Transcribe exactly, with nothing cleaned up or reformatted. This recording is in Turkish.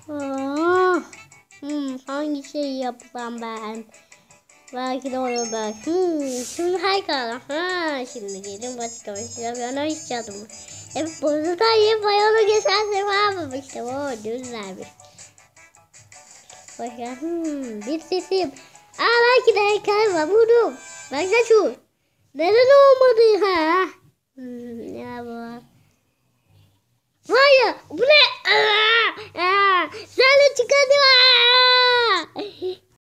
Aa, hmm, hangi şeyi yapsam ben? Belki de onu ben. Hmm, şimdi hayır. Ha, şimdi gelin başka bir şey. Ben onu istiyordum. Evet, bunu da iyi bayonu geçen sefer almamıştım. O düzlermiş. Başka hmm, bir sesim. Aa, belki de heykel var. Buldum. Ben de şu. Neden olmadı ha?